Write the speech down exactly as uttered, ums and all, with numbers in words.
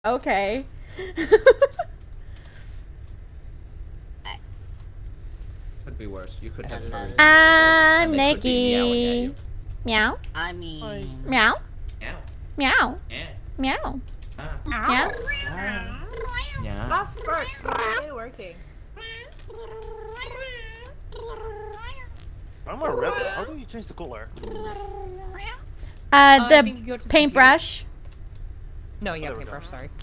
Okay. Could be worse. You could have furries. I'm and they could be meowing at Nikki. you. Meow. I mean... Meow. Meow. Meow. Yeah. Meow. Ah. Meow. Ah. Yeah. My farts are working. I'm a red. How do you change the color? Uh, I think you the go to the paintbrush. No, yeah, There we paintbrush, sorry.